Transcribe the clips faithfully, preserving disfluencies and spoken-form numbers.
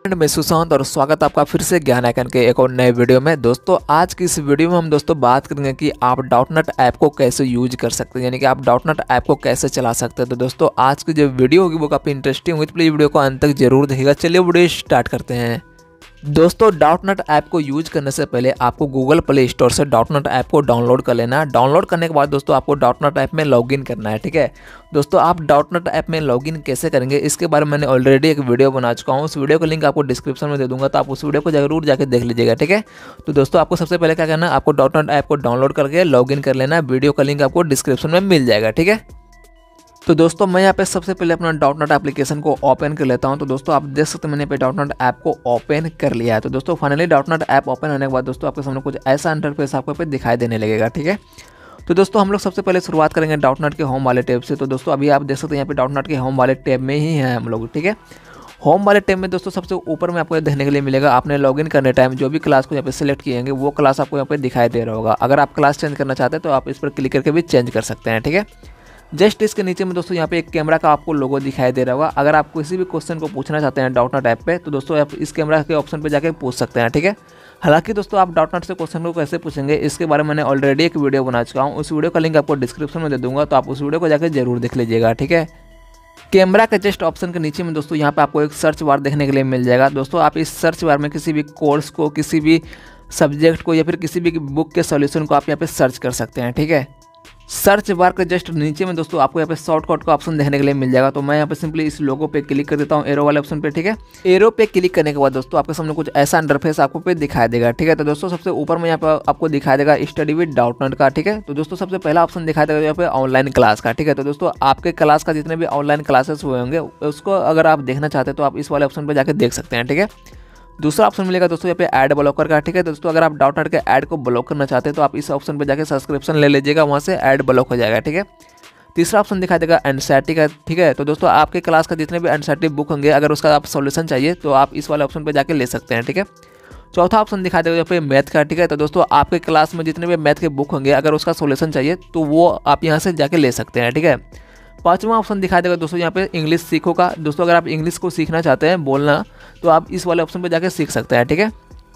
मैं सुशांत और स्वागत आपका फिर से ज्ञान आइकन के एक और नए वीडियो में। दोस्तों आज की इस वीडियो में हम दोस्तों बात करेंगे कि आप डॉट नेट ऐप को कैसे यूज कर सकते हैं, यानी कि आप डॉट नेट ऐप को कैसे चला सकते हैं। तो दोस्तों आज की जो वीडियो होगी वो काफ़ी इंटरेस्टिंग होगी, तो प्लीज़ वीडियो को अंत तक जरूर देखिएगा। चलिए वीडियो स्टार्ट करते हैं। दोस्तों डॉट नेट ऐप को यूज करने से पहले आपको गूगल प्ले स्टोर से डॉट नेट ऐप को डाउनलोड कर लेना है। डाउनलोड करने के बाद दोस्तों आपको डॉट नेट ऐप में लॉगिन करना है, ठीक है। दोस्तों आप डॉट नेट ऐप में लॉगिन कैसे करेंगे इसके बारे में मैंने ऑलरेडी एक वीडियो बना चुका हूँ। उस वीडियो का लिंक आपको डिस्क्रिप्शन में दे दूंगा, तो आप उस वीडियो को जरूर जाकर देख लीजिएगा, ठीक है। तो दोस्तों आपको सबसे पहले क्या करना है, आपको डॉट नेट ऐप को डाउनलोड करके लॉगिन कर लेना है। वीडियो का लिंक आपको डिस्क्रिप्शन में मिल जाएगा, ठीक है। तो दोस्तों मैं यहाँ पे सबसे पहले अपना डॉट नेट एप्लीकेशन को ओपन कर लेता हूँ। तो दोस्तों आप देख सकते हैं मैंने पे डॉट नेट ऐप को ओपन कर लिया है। तो दोस्तों finally dot net app open होने के बाद दोस्तों आपके सामने कुछ ऐसा इंटरफेस आपको पे दिखाई देने लगेगा, ठीक है। तो दोस्तों हम लोग सबसे पहले शुरुआत करेंगे डॉट नेट के होम वाले टैब से। तो दोस्तों अभी आप देख सकते हैं यहाँ पे डॉट नेट के होम वाले टैब में ही हैं हम लोग, ठीक है। होम वाले टैब में दोस्तों सबसे ऊपर में आपको देखने के लिए मिलेगा, आपने लॉगिन करने टाइम जो भी क्लास को यहाँ पे सिलेक्ट किएंगे वो क्लास आपको यहाँ पे दिखाई दे रहा होगा। अगर आप क्लास चेंज करना चाहते हैं तो आप इस पर क्लिक करके भी चेंज कर सकते हैं, ठीक है। जस्ट इसके नीचे में दोस्तों यहाँ पे एक कैमरा का आपको लोगो दिखाई दे रहा होगा। अगर आप किसी भी क्वेश्चन को पूछना चाहते हैं डॉट नेट ऐप पे तो दोस्तों आप इस कैमरा के ऑप्शन पे जाके पूछ सकते हैं, ठीक है। हालांकि दोस्तों आप डॉट नेट से क्वेश्चन को कैसे पूछेंगे इसके बारे में मैंने ऑलरेडी एक वीडियो बना चुका हूँ। उस वीडियो का लिंक आपको डिस्क्रिप्शन में दे दूंगा, तो आप उस वीडियो को जाकर जरूर देख लीजिएगा, ठीक है। कैमरा के जस्ट ऑप्शन के नीचे में दोस्तों यहाँ पे आपको एक सर्च बार देखने के लिए मिल जाएगा। दोस्तों आप इस सर्च बार में किसी भी कोर्स को, किसी भी सब्जेक्ट को या फिर किसी भी बुक के सॉल्यूशन को आप यहाँ पे सर्च कर सकते हैं, ठीक है। सर्च बार के जस्ट नीचे में दोस्तों आपको यहाँ पे शॉर्टकट का ऑप्शन देखने के लिए मिल जाएगा। तो मैं यहाँ पे सिंपली इस लोगो पे क्लिक कर देता हूँ, एरो वाले ऑप्शन पे, ठीक है। एरो पे क्लिक करने के बाद दोस्तों आपके सामने कुछ ऐसा इंटरफेस आपको पे दिखाई देगा, ठीक है। तो दोस्तों सबसे ऊपर में यहाँ पे आपको दिखाई देगा स्टडी विद डॉट नेट का, ठीक है। तो दोस्तों सबसे पहला ऑप्शन दिखाई देगा यहाँ पे ऑनलाइन क्लास का, ठीक है। तो दोस्तों आपके क्लास का जितने भी ऑनलाइन क्लासेस हुए होंगे उसको अगर आप देखना चाहते हैं तो आप इस वाले ऑप्शन पर जाकर देख सकते हैं, ठीक है। दूसरा ऑप्शन मिलेगा दोस्तों यहाँ पे ऐड ब्लॉकर का, ठीक है। दोस्तों अगर आप डॉट नेट के ऐड को ब्लॉक करना चाहते हैं तो आप इस ऑप्शन पे जाके सब्सक्रिप्शन ले लीजिएगा, वहाँ से ऐड ब्लॉक हो जाएगा, ठीक है। तीसरा ऑप्शन दिखाई देगा एनसीईआरटी का, ठीक है। तो दोस्तों आपके क्लास का जितने भी एनसीईआरटी बुक होंगे अगर उसका आप सॉल्यूशन चाहिए तो आप इस वाले ऑप्शन पर जाके ले सकते हैं, ठीक है। चौथा ऑप्शन दिखाई देगा यहाँ पे मैथ का, ठीक है। तो दोस्तों आपके क्लास में जितने भी मैथ के बुक होंगे अगर उसका सॉल्यूशन चाहिए तो वो आप यहाँ से जाके ले सकते हैं, ठीक है। पांचवा ऑप्शन दिखाई देगा दोस्तों यहाँ पे इंग्लिश सीखो का। दोस्तों अगर आप इंग्लिश को सीखना चाहते हैं बोलना तो आप इस वाले ऑप्शन पे जाके सीख सकते हैं, ठीक है।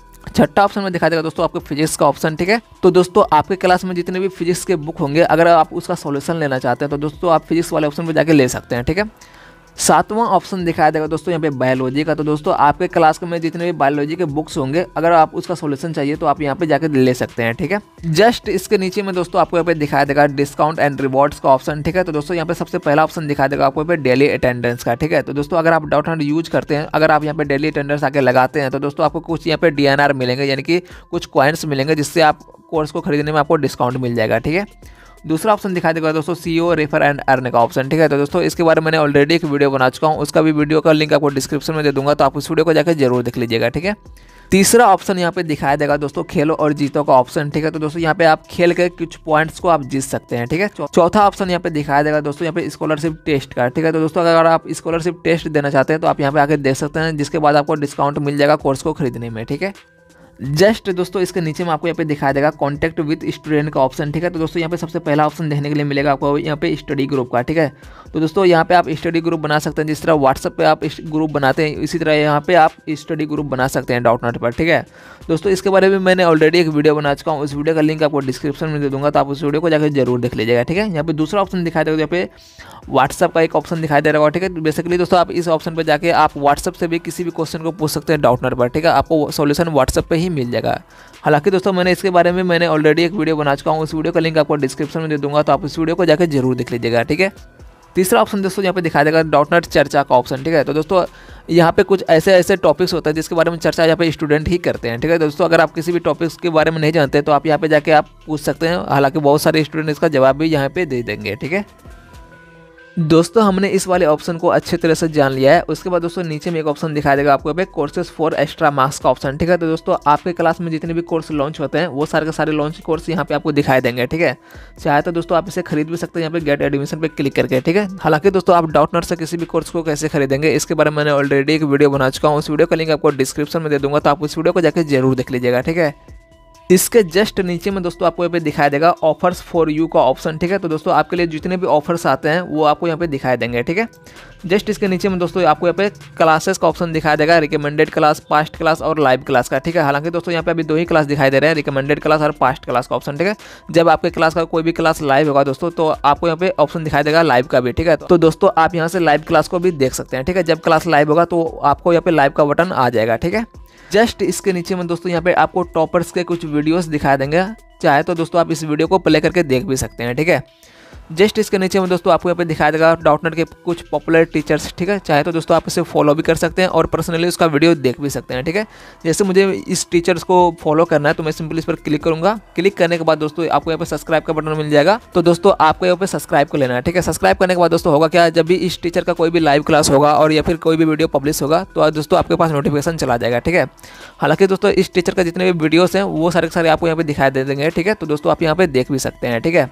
छठा ऑप्शन में दिखाई देगा दोस्तों आपको फिजिक्स का ऑप्शन, ठीक है। तो दोस्तों आपके क्लास में जितने भी फिजिक्स के बुक होंगे अगर आप उसका सॉल्यूशन लेना चाहते हैं तो दोस्तों आप फिजिक्स वाले ऑप्शन पे जाके ले सकते हैं, ठीक है। सातवां ऑप्शन दिखाई देगा दोस्तों यहाँ पे बायोलॉजी का। तो दोस्तों आपके क्लास में जितने भी बायोलॉजी के बुक्स होंगे अगर आप उसका सॉल्यूशन चाहिए तो आप यहाँ पे जाकर ले सकते हैं, ठीक है। जस्ट इसके नीचे में दोस्तों आपको यहाँ पे दिखाई देगा डिस्काउंट एंड रिवॉर्ड्स का ऑप्शन, ठीक है। तो दोस्तों यहाँ पे सबसे पहला ऑप्शन दिखाई देगा आपको यहाँ पे डेली अटेंडेंस का, ठीक है। तो दोस्तों अगर आप डॉट नेट यूज करते हैं, अगर आप यहाँ पे डेली अटेंडेंस आके लगाते हैं तो दोस्तों आपको कुछ यहाँ पे डी एन आर मिलेंगे, यानी कि कुछ कॉइन्स मिलेंगे जिससे आप कोर्स को खरीदने में आपको डिस्काउंट मिल जाएगा, ठीक है। दूसरा ऑप्शन दिखाई देगा दोस्तों सीओ रेफर एंड अर्न का ऑप्शन, ठीक है। तो दोस्तों इसके बारे में मैंने ऑलरेडी एक वीडियो बना चुका हूँ, उसका भी वीडियो का लिंक आपको डिस्क्रिप्शन में दे दूंगा, तो आप उस वीडियो को जाकर जरूर देख लीजिएगा, ठीक है। तीसरा ऑप्शन यहाँ पे दिखाई देगा दोस्तों खेलो और जीतो का ऑप्शन, ठीक है। तो दोस्तों यहाँ पे आप खेल के कुछ पॉइंट्स को आप जीत सकते हैं, ठीक है। चौथा ऑप्शन यहाँ पे दिखाई देगा दोस्तों यहाँ पे स्कॉलरशिप टेस्ट का, ठीक है। तो दोस्तों अगर आप स्कॉलरशिप टेस्ट देना चाहते हैं तो आप यहाँ पे आके देख सकते हैं, जिसके बाद आपको डिस्काउंट मिल जाएगा कोर्स को खरीदने में, ठीक है। जस्ट दोस्तों इसके नीचे में आपको यहाँ पे दिखाई देगा कॉन्टैक्ट विद स्टूडेंट का ऑप्शन, ठीक है। तो दोस्तों यहाँ पे सबसे पहला ऑप्शन देखने के लिए मिलेगा आपको यहाँ पे स्टडी ग्रुप का, ठीक है। तो दोस्तों यहाँ पे आप स्टडी ग्रुप बना सकते हैं, जिस तरह व्हाट्सएप पे आप ग्रुप बनाते हैं इसी तरह यहाँ पे आप स्टडी ग्रुप बना सकते हैं डॉट नेट पर, ठीक है। दोस्तों इसके बारे में मैंने ऑलरेडी एक वीडियो बना चुका हूँ, उस वीडियो का लिंक आपको डिस्क्रिप्शन में दे दूंगा, तो आप उस वीडियो को जाकर जरूर देख लीजिएगा, ठीक है। यहाँ पे दूसरा ऑप्शन दिखाई देगा, यहाँ पे व्हाट्सएप का एक ऑप्शन दिखाई दे रहा है, ठीक है। बेसिकली दोस्तों आप इस ऑप्शन पर जाके आप व्हाट्सएप से भी किसी भी क्वेश्चन को पूछ सकते हैं डॉट नेट पर, ठीक है। आपको सॉल्यूशन व्हाट्सएप पे ही मिल जाएगा। हालांकि दोस्तों मैंने इसके बारे में मैंने ऑलरेडी एक वीडियो बना चुका हूँ, उस वीडियो का लिंक आपको डिस्क्रिप्शन में दे दूंगा, तो आप उस वीडियो को जाकर जरूर देख लीजिएगा, ठीक है। तीसरा ऑप्शन दोस्तों यहाँ पे दिखाई देगा डॉट नेट चर्चा का ऑप्शन, ठीक है। तो दोस्तों यहाँ पे कुछ ऐसे ऐसे टॉपिक्स होते हैं जिसके बारे में चर्चा यहाँ पे स्टूडेंट ही करते हैं, ठीक है। दोस्तों अगर आप किसी भी टॉपिक्स के बारे में नहीं जानते तो आप यहाँ पे जाके आप पूछ सकते हैं, हालांकि बहुत सारे स्टूडेंट इसका जवाब भी यहाँ पे दे देंगे, ठीक है। दोस्तों हमने इस वाले ऑप्शन को अच्छे तरह से जान लिया है। उसके बाद दोस्तों नीचे में एक ऑप्शन दिखाई देगा आपको पे कोर्सेज फॉर एक्स्ट्रा मार्क्स का ऑप्शन, ठीक है। तो दोस्तों आपके क्लास में जितने भी कोर्स लॉन्च होते हैं वो सारे के सारे लॉन्च कोर्स यहाँ पे आपको दिखाई देंगे, ठीक है। चाहे तो दोस्तों आप इसे खरीद भी सकते हैं यहाँ पे गेट एडमिशन पे क्लिक करके, ठीक है। हालांकि दोस्तों आप डॉट नेट से किसी भी कोर्स को कैसे खरीदेंगे इसके बारे में मैंने ऑलरेडी एक वीडियो बना चुका हूँ, उस वीडियो का लिंक आपको डिस्क्रिप्शन में दे दूंगा, तो आप उस वीडियो को जाकर जरूर देख लीजिएगा, ठीक है। इसके जस्ट नीचे में दोस्तों आपको यहाँ पे दिखाई देगा ऑफर्स फॉर यू का ऑप्शन, ठीक है। तो दोस्तों आपके लिए जितने भी ऑफर्स आते हैं वो आपको यहाँ पे दिखाई देंगे, ठीक है। जस्ट इसके नीचे में दोस्तों आपको यहाँ पे क्लासेस का ऑप्शन दिखाई देगा, रिकमेंडेड क्लास, पास्ट क्लास और लाइव क्लास का, ठीक है। हालांकि दोस्तों यहाँ पे अभी दो ही क्लास दिखाई दे रहे हैं, रिकमेंडेड क्लास और पास्ट क्लास का ऑप्शन, ठीक है। जब आपके क्लास का कोई भी क्लास लाइव होगा दोस्तों तो आपको यहाँ पे ऑप्शन दिखाई देगा लाइव का भी, ठीक है। तो दोस्तों आप यहाँ से लाइव क्लास को भी देख सकते हैं, ठीक है। जब क्लास लाइव होगा तो आपको यहाँ पे लाइव का बटन आ जाएगा, ठीक है। जस्ट इसके नीचे में दोस्तों यहाँ पे आपको टॉपर्स के कुछ वीडियोस दिखा देंगे, चाहे तो दोस्तों आप इस वीडियो को प्ले करके देख भी सकते हैं, ठीक है। जस्ट इसके नीचे में दोस्तों आपको यहाँ पे दिखाई देगा डॉट नेट के कुछ पॉपुलर टीचर्स, ठीक है। चाहे तो दोस्तों आप इसे फॉलो भी कर सकते हैं और पर्सनली उसका वीडियो देख भी सकते हैं, ठीक है। जैसे मुझे इस टीचर्स को फॉलो करना है तो मैं सिंपली इस पर क्लिक करूंगा। क्लिक करने के बाद दोस्तों आपको यहाँ पे सब्सक्राइब का बटन मिल जाएगा, तो दोस्तों आपको यहाँ पे सब्सक्राइब कर लेना है, ठीक है। सब्सक्राइब करने के बाद दोस्तों होगा क्या, जब भी इस टीचर का कोई भी लाइव क्लास होगा और या फिर कोई भी वीडियो पब्लिश होगा तो दोस्तों आपके पास नोटिफिकेशन चला जाएगा, ठीक है। हालांकि दोस्तों इस टीचर का जितने भी वीडियोस हैं वो सारे के सारे आपको यहाँ पे दिखाई दे देंगे, ठीक है। तो दोस्तों आप यहाँ पे देख भी सकते हैं, ठीक है।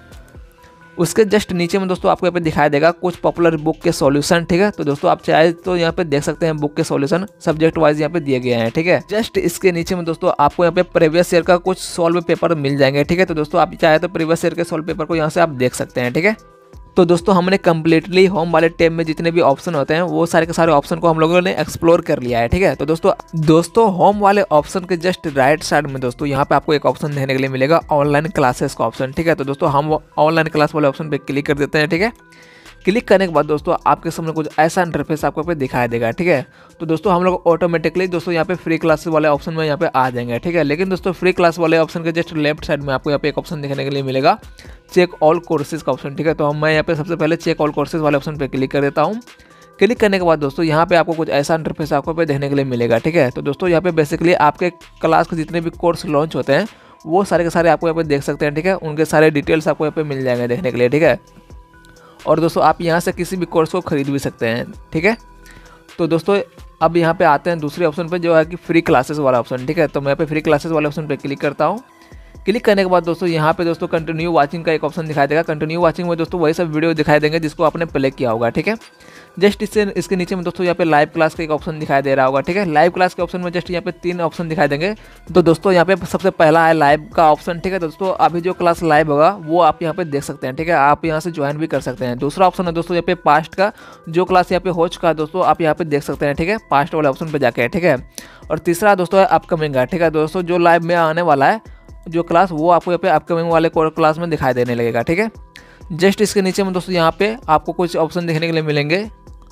उसके जस्ट नीचे में दोस्तों आपको यहाँ पे दिखाई देगा कुछ पॉपुलर बुक के सॉल्यूशन, ठीक है। तो दोस्तों आप चाहे तो यहाँ पे देख सकते हैं बुक के सॉल्यूशन सब्जेक्ट वाइज यहाँ पे दिए गए हैं, ठीक है। जस्ट इसके नीचे में दोस्तों आपको यहाँ पे प्रीवियस ईयर का कुछ सॉल्व पेपर मिल जाएंगे, ठीक है। तो दोस्तों आप चाहे तो प्रीवियस ईयर के सॉल्व पेपर को यहाँ से आप देख सकते हैं, ठीक है। तो दोस्तों हमने कम्प्लीटली होम वाले टैब में जितने भी ऑप्शन होते हैं वो सारे के सारे ऑप्शन को हम लोगों ने एक्सप्लोर कर लिया है, ठीक है। तो दोस्तों दोस्तों होम वाले ऑप्शन के जस्ट राइट साइड में दोस्तों यहाँ पे आपको एक ऑप्शन देखने के लिए मिलेगा ऑनलाइन क्लासेस का ऑप्शन, ठीक है। तो दोस्तों हम ऑनलाइन क्लास वाले ऑप्शन पे क्लिक कर देते हैं, ठीक है। क्लिक करने के बाद दोस्तों आपके सामने कुछ ऐसा इंटरफेस आपको पे दिखाई देगा, ठीक है। तो दोस्तों हम लोग ऑटोमेटिकली दोस्तों यहाँ पे फ्री क्लासेस वाले ऑप्शन में यहाँ पे आ जाएंगे, ठीक है। लेकिन दोस्तों फ्री क्लास वाले ऑप्शन के जस्ट लेफ्ट साइड में आपको यहाँ पे एक ऑप्शन देखने के लिए मिलेगा चेक ऑल कोर्सेज का ऑप्शन, ठीक है। तो हम मैं यहाँ पे सबसे पहले चेक ऑल कोर्सेज वाले ऑप्शन पे क्लिक कर देता हूँ। क्लिक करने के बाद दोस्तों यहाँ पे आपको कुछ ऐसा इंटरफेस आपको पे देखने के लिए मिलेगा, ठीक है। तो दोस्तों यहाँ पे बेसिकली आपके क्लास के जितने भी कोर्स लॉन्च होते हैं वो सारे के सारे आपको यहाँ पे देख सकते हैं, ठीक है। उनके सारे डिटेल्स आपको यहाँ पे मिल जाएंगे देखने के लिए, ठीक है। और दोस्तों आप यहाँ से किसी भी कोर्स को खरीद भी सकते हैं, ठीक है। तो दोस्तों अब यहाँ पे आते हैं दूसरे ऑप्शन पे जो है कि फ्री क्लासेस वाला ऑप्शन, ठीक है। तो मैं यहाँ पे फ्री क्लासेस वाले ऑप्शन पे क्लिक करता हूँ। क्लिक करने के बाद दोस्तों यहाँ पे दोस्तों कंटिन्यू वाचिंग का एक ऑप्शन दिखाई देगा। कंटिन्यू वाचिंग में दोस्तों वही सब वीडियो दिखाई देंगे जिसको आपने प्ले किया होगा, ठीक है। जस्ट इससे इसके नीचे में दोस्तों यहाँ पे लाइव क्लास का एक ऑप्शन दिखाई दे रहा होगा, ठीक है। लाइव क्लास के ऑप्शन में जस्ट यहाँ पे तीन ऑप्शन दिखाई देंगे। तो दोस्तों यहाँ पे सबसे पहला है लाइव का ऑप्शन, ठीक है। दोस्तों अभी जो क्लास लाइव होगा वो आप यहाँ पे देख सकते हैं, ठीक है। आप यहाँ से ज्वाइन भी कर सकते हैं। दूसरा ऑप्शन है दोस्तों यहाँ पे पास्ट का, जो क्लास यहाँ पे हो चुका है दोस्तों आप यहाँ पे देख सकते हैं, ठीक है, पास्ट वाले ऑप्शन पे जाके, ठीक है। और तीसरा दोस्तों है अपकमिंग का, ठीक है। दोस्तों जो लाइव में आने वाला है जो क्लास वो आपको यहाँ पे अपकमिंग वाले क्लास में दिखाई देने लगेगा, ठीक है। जस्ट इसके नीचे में दोस्तों यहाँ पे आपको कुछ ऑप्शन देखने के लिए मिलेंगे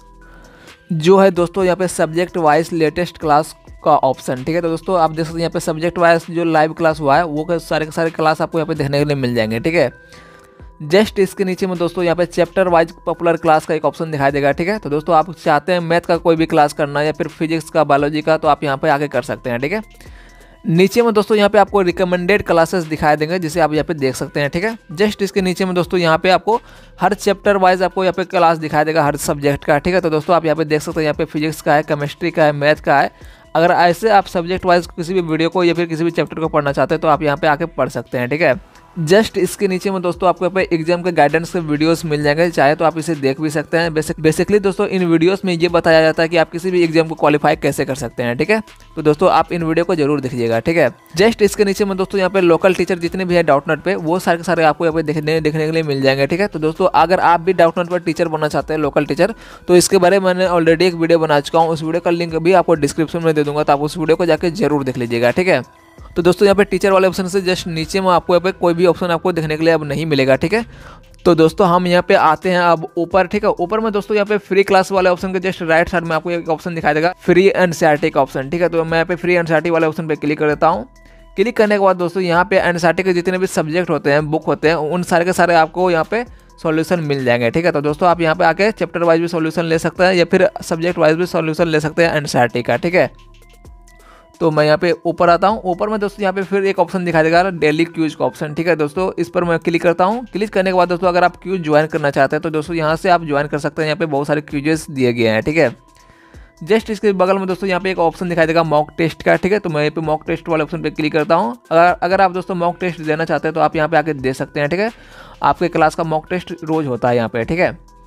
जो है दोस्तों यहाँ पे सब्जेक्ट वाइज लेटेस्ट क्लास का ऑप्शन, ठीक है। तो दोस्तों आप देख सकते हैं यहाँ पे सब्जेक्ट वाइज जो लाइव क्लास हुआ है वो सारे के सारे क्लास आपको यहाँ पे देखने के लिए मिल जाएंगे, ठीक है। जस्ट इसके नीचे में दोस्तों यहाँ पे चैप्टर वाइज पॉपुलर क्लास का एक ऑप्शन दिखाई देगा, ठीक है। तो दोस्तों आप चाहते हैं मैथ का कोई भी क्लास करना या फिर फिजिक्स का, बायोलॉजी का, तो आप यहाँ पे आगे कर सकते हैं, ठीक है। नीचे में दोस्तों यहाँ पे आपको रिकमेंडेड क्लासेस दिखाई देंगे जिसे आप यहाँ पे देख सकते हैं, ठीक है। जस्ट इसके नीचे में दोस्तों यहाँ पे आपको हर चैप्टर वाइज आपको यहाँ पे क्लास दिखाई देगा हर सब्जेक्ट का, ठीक है। तो दोस्तों आप यहाँ पे देख सकते हैं यहाँ पे फिजिक्स का है, केमिस्ट्री का है, मैथ का है। अगर ऐसे आप सब्जेक्ट वाइज किसी भी वीडियो को या फिर किसी भी चैप्टर को पढ़ना चाहते हैं तो आप यहाँ पे आके पढ़ सकते हैं, ठीक है। जस्ट इसके नीचे में दोस्तों आपको यहाँ पे एग्जाम के गाइडेंस के वीडियोस मिल जाएंगे, चाहे तो आप इसे देख भी सकते हैं। बेसिक बेसिकली दोस्तों इन वीडियोस में ये बताया जाता है कि आप किसी भी एग्जाम को क्वालिफाई कैसे कर सकते हैं, ठीक है। तो दोस्तों आप इन वीडियो को जरूर देखिएगा, ठीक है। जस्ट इसके नीचे में दोस्तों यहाँ पे लोकल टीचर जितने भी है डाउट नेट पे वो सारे के सारे आपको यहाँ पे देखने देखने के लिए मिल जाएंगे, ठीक है। तो दोस्तों अगर आप भी डाउट नेट पर टीचर बनना चाहते हैं, लोकल टीचर, तो इसके बारे में मैंने ऑलरेडी एक वीडियो बना चुका हूँ। उस वीडियो का लिंक भी आपको डिस्क्रिप्शन में दे दूंगा, तो आप उस वीडियो को जाकर जरूर देख लीजिएगा, ठीक है। तो दोस्तों यहाँ पे टीचर वाले ऑप्शन से जस्ट नीचे में आपको यहाँ पे कोई भी ऑप्शन आपको देखने के लिए अब नहीं मिलेगा, ठीक है। तो दोस्तों हम यहाँ पे आते हैं अब ऊपर, ठीक है। ऊपर में दोस्तों यहाँ पे फ्री क्लास वाले ऑप्शन के जस्ट राइट साइड में आपको एक ऑप्शन दिखाई देगा फ्री एनसीईआरटी का ऑप्शन, ठीक है। तो मैं यहाँ पे फ्री एनसीईआरटी वाले ऑप्शन पे क्लिक कर देता हूँ। क्लिक करने के बाद दोस्तों यहाँ पे एनसीईआरटी के जितने भी सब्जेक्ट होते हैं, बुक होते हैं, उन सारे के सारे आपको यहाँ पे सॉल्यूशन मिल जाएंगे, ठीक है। तो दोस्तों आप यहाँ पे आके चैप्टर वाइज भी सॉल्यूशन ले सकते हैं या फिर सब्जेक्ट वाइज भी सॉल्यूशन ले सकते हैं एनसीईआरटी का, ठीक है। तो मैं यहाँ पे ऊपर आता हूँ। ऊपर में दोस्तों यहाँ पे फिर एक ऑप्शन दिखाई देगा डेली क्यूज का ऑप्शन, ठीक है। दोस्तों इस पर मैं क्लिक करता हूँ। क्लिक करने के बाद दोस्तों अगर आप क्यूज ज्वाइन करना चाहते हैं तो दोस्तों यहाँ से आप ज्वाइन कर सकते हैं। यहाँ पे बहुत सारे क्यूजेस दिए गए हैं, ठीक है। जस्ट इसके बगल में दोस्तों यहाँ पे एक ऑप्शन दिखाई देगा मॉक टेस्ट का, ठीक है। तो मैं यहाँ पे मॉक टेस्ट वाले ऑप्शन पे क्लिक करता हूँ। अगर अगर आप दोस्तों मॉक टेस्ट देना चाहते हैं तो आप यहाँ पे आके दे सकते हैं, ठीक है। आपके क्लास का मॉक टेस्ट रोज होता है यहाँ पे, ठीक है।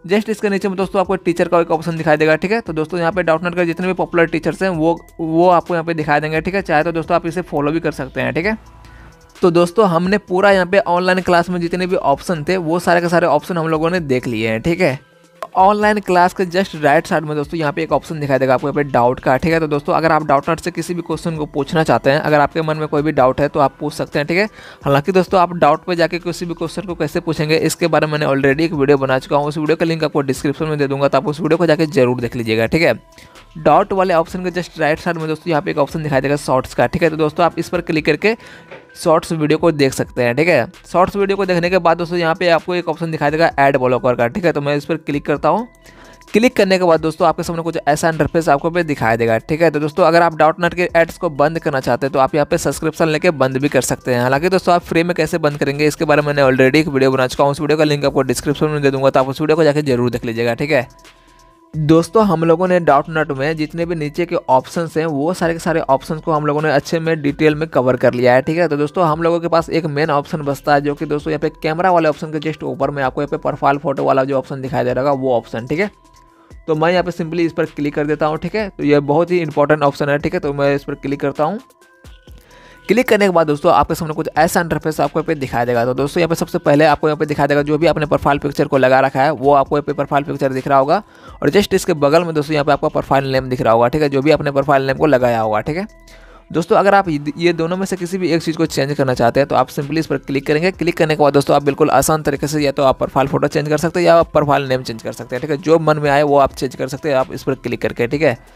जस्ट इसके नीचे में दोस्तों आपको टीचर का एक ऑप्शन दिखाई देगा। ठीक है, तो दोस्तों यहाँ पे डॉट नेट के जितने भी पॉपुलर टीचर्स हैं वो वो आपको यहाँ पे दिखाई देंगे। ठीक है, चाहे तो दोस्तों आप इसे फॉलो भी कर सकते हैं। ठीक है, तो दोस्तों हमने पूरा यहाँ पे ऑनलाइन क्लास में जितने भी ऑप्शन थे वो सारे के सारे ऑप्शन हम लोगों ने देख लिए हैं। ठीक है, ऑनलाइन क्लास के जस्ट राइट साइड में दोस्तों यहाँ पे एक ऑप्शन दिखाई देगा आपको यहाँ पे डाउट का। ठीक है, तो दोस्तों अगर आप डाउट नेट से किसी भी क्वेश्चन को पूछना चाहते हैं, अगर आपके मन में कोई भी डाउट है तो आप पूछ सकते हैं। ठीक है, हालांकि दोस्तों आप डाउट पे जाके किसी भी क्वेश्चन को कैसे पूछेंगे इसके बारे में मैंने ऑलरेडी एक वीडियो बना चुका हूँ। उस वीडियो का लिंक आपको डिस्क्रिप्शन में दे दूंगा, तो आप उस वीडियो को जाकर जरूर देख लीजिएगा। ठीक है, डाउट वाले ऑप्शन के जस्ट राइट साइड में दोस्तों यहाँ पे एक ऑप्शन दिखाई देगा शॉर्ट्स का। ठीक है, तो दोस्तों आप इस पर क्लिक करके शॉर्ट्स वीडियो को देख सकते हैं। ठीक है, शॉर्ट्स वीडियो को देखने के बाद दोस्तों यहाँ पे आपको एक ऑप्शन दिखाई देगा ऐड ब्लॉकर का। ठीक है, तो मैं इस पर क्लिक करता हूँ। क्लिक करने के बाद दोस्तों आपके सामने कुछ ऐसा इंटरफेस आपको पे दिखाई देगा। ठीक है, तो दोस्तों अगर आप डॉट नेट के एड्स को बंद करना चाहते हैं तो आप यहाँ पे सब्सक्रिप्शन लेके बंद भी कर सकते हैं। हालांकि दोस्तों आप फ्री में कैसे बंद करेंगे इसके बारे में मैंने ऑलरेडी एक वीडियो बना चुका हूँ। उस वीडियो का लिंक आपको डिस्क्रिप्शन में दे दूंगा, तो आप उस वीडियो को जाकर जरूर देख लीजिएगा। ठीक है दोस्तों, हम लोगों ने डॉट नेट में जितने भी नीचे के ऑप्शंस हैं वो सारे के सारे ऑप्शंस को हम लोगों ने अच्छे में डिटेल में कवर कर लिया है। ठीक है, तो दोस्तों हम लोगों के पास एक मेन ऑप्शन बचता है जो कि दोस्तों यहाँ पे कैमरा वाले ऑप्शन के जस्ट ऊपर में आपको यहाँ पे प्रोफाइल फोटो वाला जो ऑप्शन दिखाई दे रहा है वो ऑप्शन। ठीक है, तो मैं यहाँ पे सिंपली इस पर क्लिक कर देता हूँ। ठीक है, तो ये बहुत ही इंपॉर्टेंट ऑप्शन है। ठीक है, तो मैं इस पर क्लिक करता हूँ। क्लिक करने के बाद दोस्तों आपके सामने कुछ ऐसा इंटरफेस आपको यहाँ पे दिखाई देगा। तो दोस्तों यहाँ पे सबसे पहले आपको यहाँ पे दिखाई देगा जो भी आपने प्रोफाइल पिक्चर को लगा रखा है वो आपको यहाँ पे प्रोफाइल पिक्चर दिख रहा होगा, और जस्ट इसके बगल में दोस्तों यहाँ पे आपका प्रोफाइल नेम दिख रहा होगा। ठीक है, जो भी आपने प्रोफाइल नेम को लगाया होगा। ठीक है दोस्तों, अगर आप ये दोनों में से किसी भी एक चीज़ को चेंज करना चाहते हैं तो आप सिंपली इस पर क्लिक करेंगे। क्लिक करने के बाद दोस्तों आप बिल्कुल आसान तरीके से या तो आप प्रोफाइल फोटो चेंज कर सकते हैं या आप प्रोफाइल नेम चेंज कर सकते हैं। ठीक है, जो मन में आए वो आप चेंज कर सकते हैं आप इस पर क्लिक करके। ठीक है,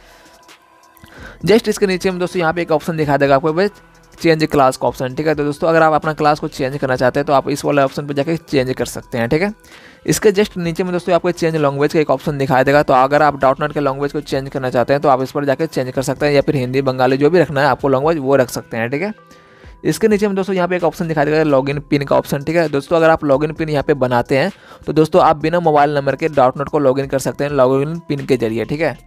जस्ट इसके नीचे में दोस्तों यहाँ पे एक ऑप्शन दिखा देगा आपको चेंज क्लास का ऑप्शन। ठीक है, तो दोस्तों अगर आप अपना क्लास को चेंज करना चाहते हैं तो आप इस वाले ऑप्शन पर जाकर चेंज कर सकते हैं। ठीक है, इसके जस्ट नीचे में दोस्तों आपको चेंज लैंग्वेज का एक ऑप्शन दिखाई देगा। तो अगर आप डॉट नेट के लैंग्वेज को चेंज करना चाहते हैं तो आप इस पर जाकर चेंज कर सकते हैं, या फिर हिंदी बंगाली जो भी रखना है आपको लैंग्वेज वो रख सकते हैं। ठीक है, इसके नीचे में दोस्तों यहाँ पे एक ऑप्शन दिखाई देगा लॉगिन पिन का ऑप्शन। ठीक है दोस्तों, अगर आप लॉगिन पिन यहाँ पे बनाते हैं तो दोस्तों आप बिना मोबाइल नंबर के डॉट नेट को लॉगिन कर सकते हैं लॉगिन पिन के जरिए। ठीक है,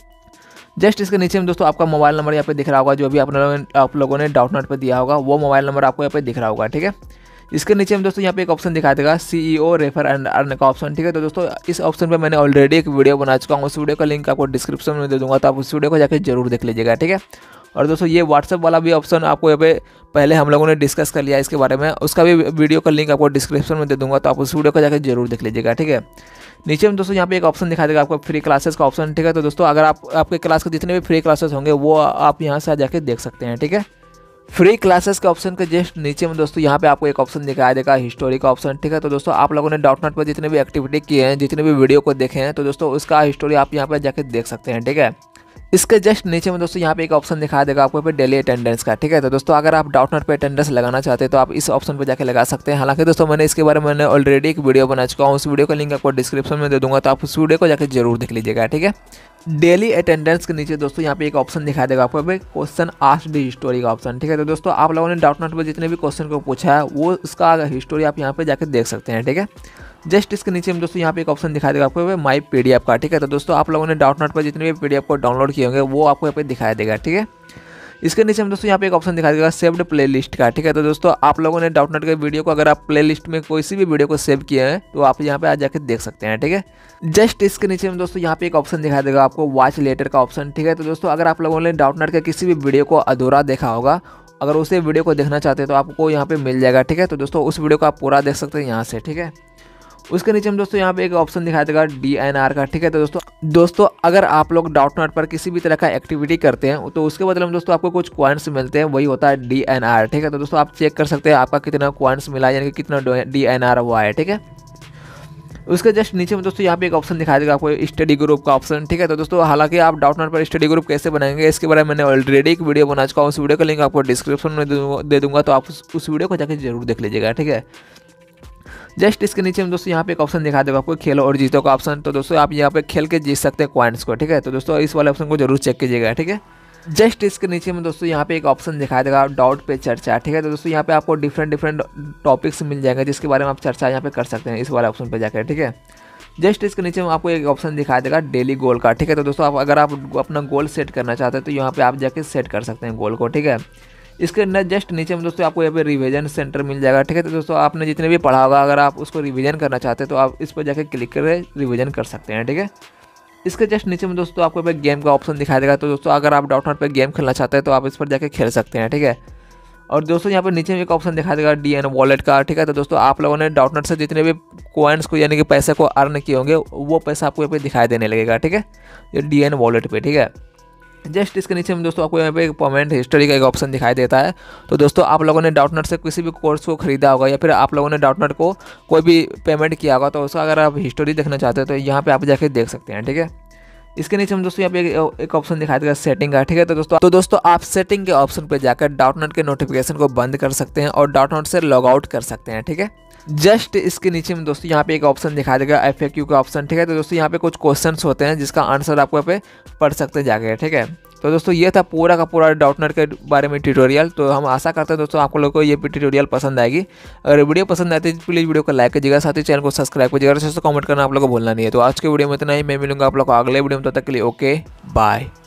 जस्ट इसके नीचे में दोस्तों आपका मोबाइल नंबर यहाँ पे दिख रहा होगा, जो भी आप लोगों आप लोगों ने डॉट नेट पे दिया होगा वो मोबाइल नंबर आपको यहाँ पे दिख रहा होगा। ठीक है, इसके नीचे में दोस्तों यहाँ पे एक ऑप्शन दिखा देगा सीईओ रेफर एंड अर्न का ऑप्शन। ठीक है, तो दोस्तों इस ऑप्शन पे मैंने ऑलरेडी एक वीडियो बना चुका हूँ, उस वीडियो का लिंक आपको डिस्क्रिप्शन में दे दूंगा, तो आप उस वीडियो को जाकर जरूर देख लीजिएगा। ठीक है, और दोस्तों ये व्हाट्सएप वाला भी ऑप्शन आपको यहाँ पे पहले हम लोगों ने डिस्कस कर लिया इसके बारे में, उसका भी वीडियो का लिंक आपको डिस्क्रिप्शन में दे दूंगा, तो आप उस वीडियो को जाकर जरूर देख लीजिएगा। ठीक है, नीचे में दोस्तों यहाँ पे एक ऑप्शन दिखा देगा आपको फ्री क्लासेस का ऑप्शन। ठीक है, तो दोस्तों अगर आप आपके क्लास के जितने भी फ्री क्लासेस होंगे वो आप यहाँ से जाके देख सकते हैं। ठीक है, फ्री क्लासेस के ऑप्शन के जस्ट नीचे में दोस्तों यहाँ पे आपको एक ऑप्शन दिखाई देगा हिस्टोरी का ऑप्शन। ठीक है, तो दोस्तों आप लोगों ने डॉट नेट पर जितने भी एक्टिविटी किए हैं, जितने भी वीडियो को देखे हैं, तो दोस्तों उसका हिस्टोरी आप यहाँ पे जाके देख सकते हैं। ठीक है, इसके जस्ट नीचे में दोस्तों यहाँ पे एक ऑप्शन दिखा देगा आपको पे डेली अटेंडेंस का। ठीक है, तो दोस्तों अगर आप डॉट नेट पे अटेंडेंस लगाना चाहते हैं तो आप इस ऑप्शन पे जाके लगा सकते हैं। हालांकि दोस्तों मैंने इसके बारे में मैंने ऑलरेडी एक वीडियो बना चुका हूँ, उस वीडियो का लिंक आपको डिस्क्रिप्शन में दे दूंगा, तो आप उस वीडियो को जाकर जरूर देख लीजिएगा। ठीक है, डेली अटेंडेंस के नीचे दोस्तों यहाँ पे एक ऑप्शन दिखा देगा आपको क्वेश्चन आस्क्ड हिस्टोरी का ऑप्शन। ठीक है, तो दोस्तों आप लोगों ने डॉट नेट पर जितने भी क्वेश्चन को पूछा है वो उसका हिस्टोरी आप यहाँ पे जाकर देख सकते हैं। ठीक है, जस्ट इसके नीचे में दोस्तों यहाँ पे एक ऑप्शन दिखा देगा आपको माई पीडीएफ का। ठीक है, तो दोस्तों आप लोगों ने डॉट नेट पर जितने भी पीडीएफ को डाउनलोड किए होंगे वो आपको यहाँ पे दिखाई देगा। ठीक है, इसके नीचे में दोस्तों यहाँ पे एक ऑप्शन दिखा देगा सेव्ड प्लेलिस्ट का। ठीक है, तो दोस्तों आप लोगों ने डॉट नेट के वीडियो को अगर आप प्लेलिस्ट में कोई सी भी वीडियो को सेव किए हैं तो आप यहाँ पे आ जाकर देख सकते हैं। ठीक है, जस्ट इसके नीचे में दोस्तों यहाँ पे एक ऑप्शन दिखा देगा आपको वॉच लेटर का ऑप्शन। ठीक है, तो दोस्तों अगर आप लोगों ने डॉट नेट के किसी भी वीडियो को अधूरा देखा होगा, अगर उसे वीडियो को देखना चाहते हैं तो आपको यहाँ पे मिल जाएगा। ठीक है, तो दोस्तों उस वीडियो को आप पूरा देख सकते हैं यहाँ से। ठीक है, उसके नीचे में दोस्तों यहाँ पे एक ऑप्शन दिखाई देगा डी एन आर का। ठीक है, तो दोस्तों दोस्तों अगर आप लोग डॉट नेट पर किसी भी तरह का एक्टिविटी करते हैं तो उसके बदले में दोस्तों आपको कुछ क्वाइंट्स मिलते हैं, वही होता है डी एन आर। ठीक है, तो दोस्तों आप चेक कर सकते हैं आपका कितना क्वाइंट्स मिला है, यानी कि कितना डी एन आर हुआ है। ठीक है, उसके जस्ट नीचे में दोस्तों यहाँ पे एक ऑप्शन दिखाई देगा आपको स्टडी ग्रुप का ऑप्शन। ठीक है, तो दोस्तों हालांकि आप डॉट नेट पर स्टडी ग्रुप कैसे बनाएंगे इसके बारे में मैंने ऑलरेडी एक वीडियो बना चुका हूँ, उस वीडियो का लिंक आपको डिस्क्रिप्शन में दे दूंगा, तो आप उस वीडियो को जाकर जरूर देख लीजिएगा। ठीक है, जस्ट इसके नीचे में दोस्तों यहाँ पे एक ऑप्शन दिखा देगा आपको खेलो और जीतो का ऑप्शन। तो दोस्तों आप यहाँ पे खेल के जीत सकते हैं क्वाइंट्स को। ठीक है, तो दोस्तों इस वाले ऑप्शन को जरूर चेक कीजिएगा। ठीक है, जस्ट इसके नीचे में दोस्तों यहाँ पे एक ऑप्शन दिखाई देगा डाउट पे चर्चा। ठीक है, तो दोस्तों यहाँ पे आपको डिफरेंट डिफरेंट टॉपिक्स मिल जाएंगे जिसके बारे में आप चर्चा यहाँ पे कर सकते हैं इस वाले ऑप्शन पे जाकर। ठीक है, जस्ट इसके नीचे में आपको एक ऑप्शन दिखाई देगा डेली गोल का। ठीक है, तो दोस्तों आप अगर आप अपना गोल सेट करना चाहते हैं तो यहाँ पे आप जाके सेट कर सकते हैं गोल को। ठीक है, इसके अंदर जस्ट नीचे में दोस्तों आपको यहाँ पे रिवीजन सेंटर मिल जाएगा, ठीक है। तो दोस्तों आपने जितने भी पढ़ा होगा, अगर आप उसको रिवीजन करना चाहते हैं तो आप इस पर जाकर क्लिक कर रिवीजन कर सकते हैं, ठीक है। इसके जस्ट नीचे में दोस्तों आपको यहाँ पे गेम का ऑप्शन दिखाई देगा। तो दोस्तों अगर आप डॉट नेट पे गेम खेलना चाहते हैं तो आप इस पर जाकर खेल सकते हैं, ठीक है। और दोस्तों यहाँ पर नीचे में एक ऑप्शन दिखाई देगा डी एन वॉलेट का, ठीक है। तो दोस्तों आप लोगों ने डॉट नेट से जितने भी कॉइन्स को यानी कि पैसे को अर्न किए होंगे वो पैसा आपको यहाँ पे दिखाई देने लगेगा, ठीक है, ये डी एन वॉलेट पे, ठीक है। जस्ट इसके नीचे में दोस्तों आपको यहाँ पे एक पेमेंट हिस्ट्री का एक ऑप्शन दिखाई देता है। तो दोस्तों आप लोगों ने डॉट नेट से किसी भी कोर्स को खरीदा होगा या फिर आप लोगों ने डॉट नेट को कोई भी पेमेंट किया होगा, तो उसका अगर आप हिस्ट्री देखना चाहते हो तो यहाँ पे आप जाके देख सकते हैं, ठीक है। इसके नीचे हम दोस्तों यहाँ पे एक ऑप्शन दिखाई देगा सेटिंग का, ठीक है। तो दोस्तों तो दोस्तों आप सेटिंग के ऑप्शन पे जाकर डॉट नेट के नोटिफिकेशन को बंद कर सकते हैं और डॉट नेट से लॉग आउट कर सकते हैं, ठीक है। जस्ट इसके नीचे में दोस्तों यहाँ पे एक ऑप्शन दिखाई देगा एफ ए क्यू का ऑप्शन, ठीक है। तो दोस्तों यहाँ पे कुछ क्वेश्चंस होते हैं जिसका आंसर आपको यहाँ पे पढ़ सकते हैं जाके, ठीक है। तो दोस्तों ये था पूरा का पूरा डॉट नेट के बारे में ट्यूटोरियल। तो हम आशा करते हैं दोस्तों आप लोगों को ये ट्यूटोरियल पसंद आएगी। अगर वीडियो पसंद आती है तो प्लीज़ वीडियो को लाइक कीजिएगा, साथ ही चैनल को सब्सक्राइब कीजिएगा, दोस्तों कमेंट करना आप लोगों को भूलना नहीं है। तो आज के वीडियो में इतना ही, मैं मिलूंगा आप लोग को अगले वीडियो में, तब तक के लिए ओके बाय।